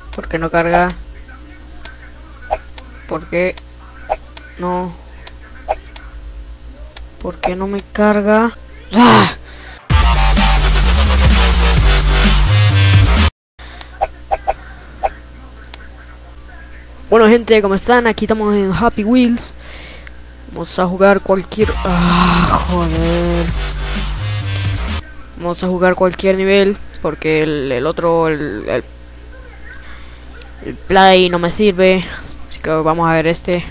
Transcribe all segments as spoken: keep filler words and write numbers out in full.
¿Por qué no carga? ¿Por qué no? ¿Por qué no me carga? ¡Ah! Bueno gente, ¿cómo están? Aquí estamos en Happy Wheels. Vamos a jugar cualquier... ¡Ah, joder! Vamos a jugar cualquier nivel, porque el, el otro, el, el, el play no me sirve. Así que vamos a ver este.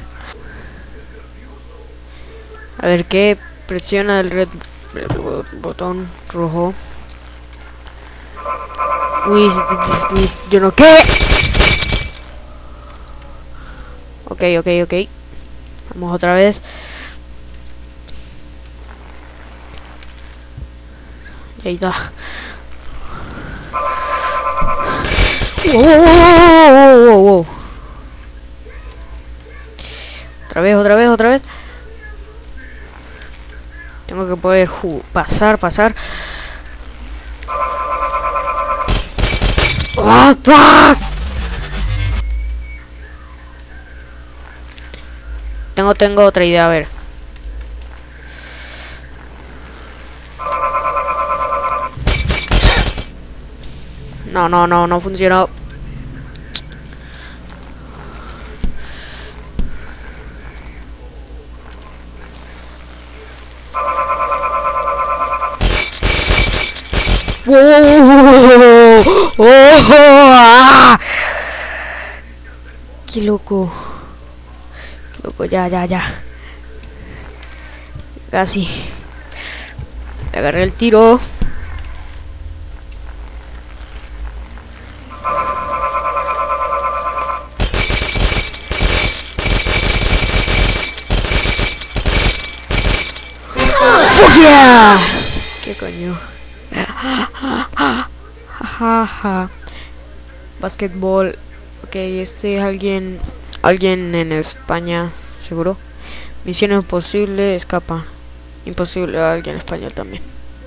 A ver qué presiona el red, el botón rojo. Uy, uy, yo no qué. Ok, ok, ok. Vamos otra vez. Y ahí está. Wow, wow, wow, wow. Otra vez, otra vez, otra vez. Tengo que poder pasar, pasar. What the fuck? Tengo, tengo otra idea, a ver. No, no, no, no funcionó. ¡Oh! ¡Oh! ¡Ah! ¡Qué loco! ¡Qué loco! Ya, ya, ya. Casi. Le agarré el tiro. ¡Fuck yeah! ¿Qué coño? Jajaja. Basketball. Ok, este es alguien. Alguien en España, seguro. Misión imposible, escapa. Imposible, alguien en español también.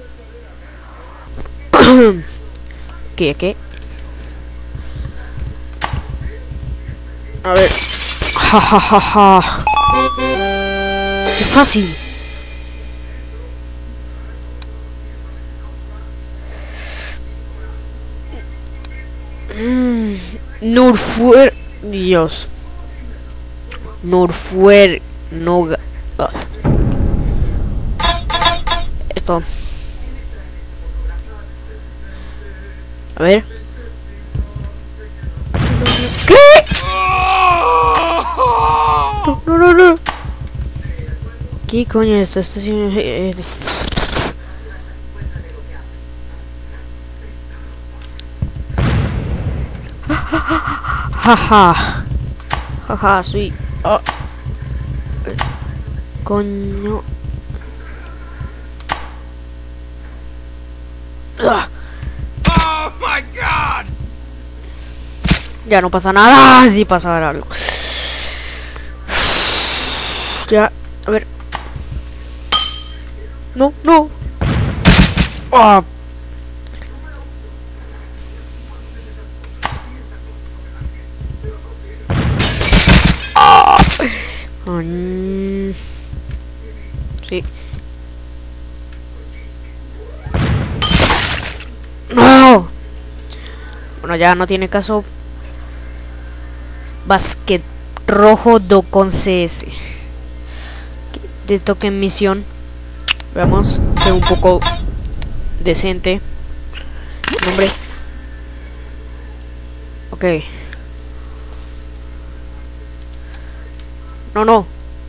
¿Qué? ¿Qué? A ver. Jajajaja. ¡Qué fácil! Mm, Nurfuer, Dios. Nurfuer, no. Ah. Esto. A ver. ¿Qué? No, no, no, no. ¿Qué coño es esto? Esto es... Jaja. Jaja, soy... Oh. Coño. Ah. Oh my God. Ya no pasa nada. Sí pasa algo. Ya, a ver. No, no. Ah. Mm, sí. No. Bueno, ya no tiene caso. Basket rojo do con C S. De toque en misión. Veamos. Sea un poco decente. Nombre. Ok. No, no.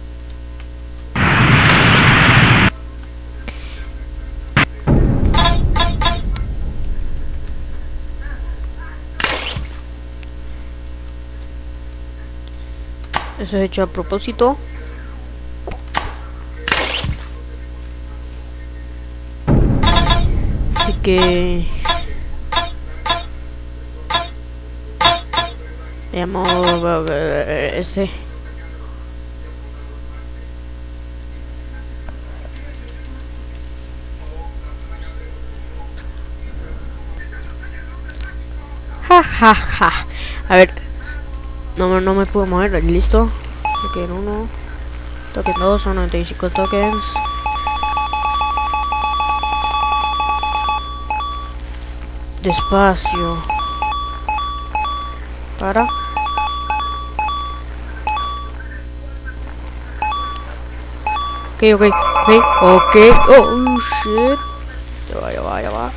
Eso es hecho a propósito. Así que... Veamos... Ese... Ja, ja, ja. A ver. No, me- no me puedo mover. Listo. Token uno. Token dos. Son noventa y cinco tokens. Despacio. Para. Ok, ok, ok, ok. Oh, shit. Ya va, ya va, ya va.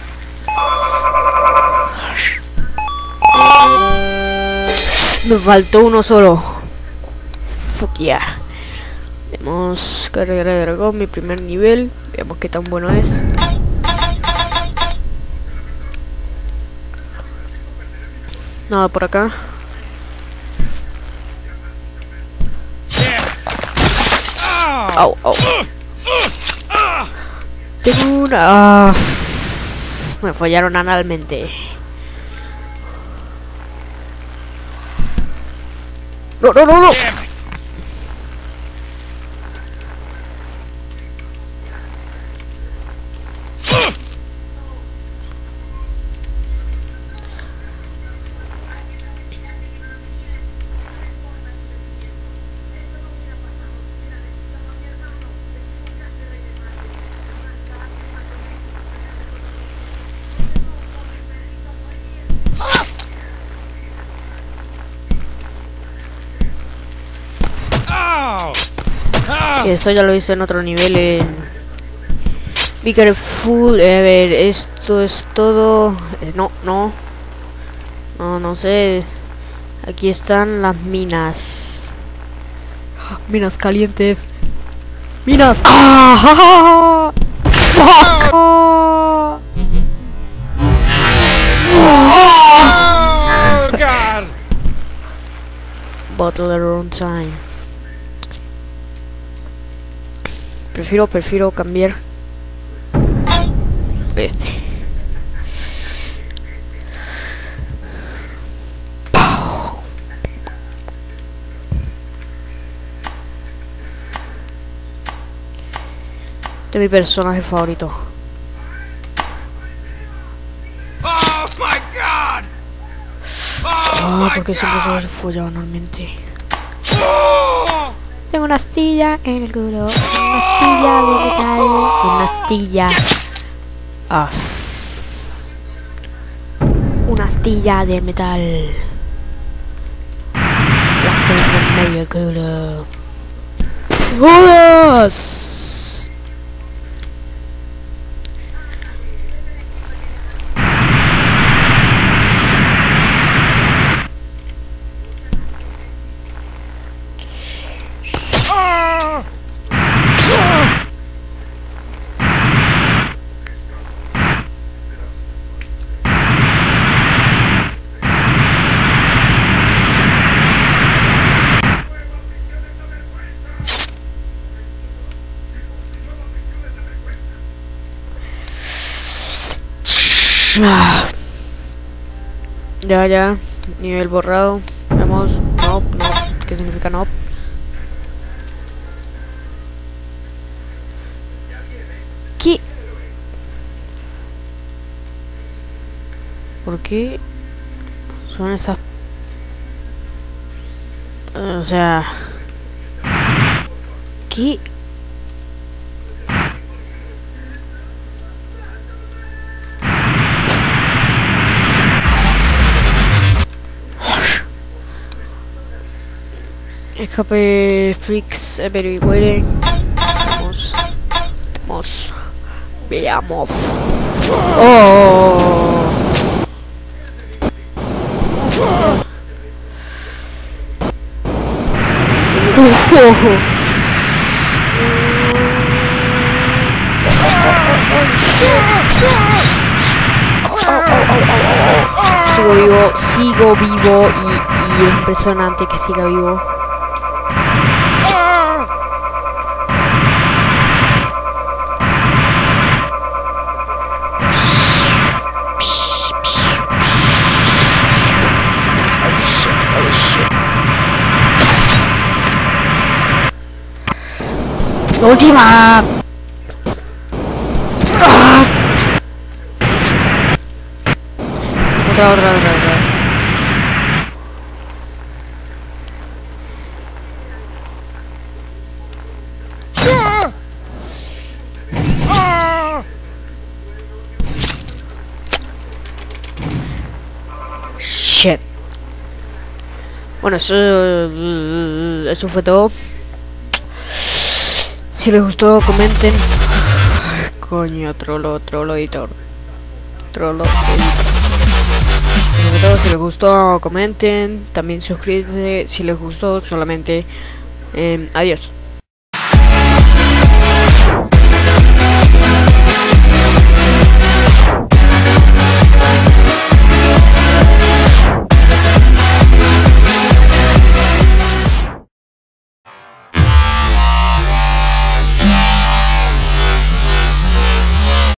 Me faltó uno solo. Fuck yeah. Vemos carrera de dragón, mi primer nivel. Veamos qué tan bueno es. Nada por acá. Au, au. Tengo una... Ah, me fallaron analmente. No, no, no, no. Que esto ya lo hice en otro nivel en Be Careful. A ver, esto es todo. eh, No, no No, no sé. Aquí están las minas. Minas calientes. Minas. ¡Ah! ¡Fuck! Oh, God! Bottle around time. Prefiero, prefiero cambiar este. Este es mi personaje favorito. Oh, my God! Oh, Ah, my porque siempre se God! los follado normalmente. Oh! Tengo una astilla en el culo. Una astilla de metal. Una astilla. Ah. Una astilla de metal. La tengo en medio del culo. ¡Jodas! Ya, ya. Nivel borrado. Vemos. No, no. ¿Qué significa no? ¿Qué? ¿Por qué son estas? O sea... ¿Qué? Escape freaks everywhere. Vamos. Vamos. Veamos. Oh. Sigo vivo, sigo vivo y, y es impresionante que siga vivo. La última. ¡Ah! Otra, otra, otra, otra. Shit. Bueno, eso, eso fue todo. Si les gustó, comenten. Ay, coño, trolo, trolo editor. Trolo editor. Sobre todo, si les gustó, comenten. También suscríbanse si les gustó solamente. Eh, adiós.